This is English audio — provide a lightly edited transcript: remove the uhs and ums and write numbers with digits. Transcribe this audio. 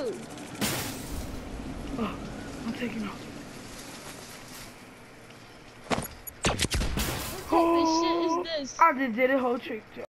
Dude. Oh, I'm taking off. What type of shit is this? I just did a whole trick.